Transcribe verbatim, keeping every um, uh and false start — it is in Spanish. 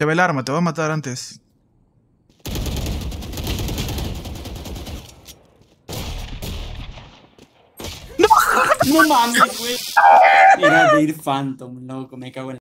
Te ve el arma, te va a matar antes. No mames, güey. Era Deer Phantom, loco, me cago en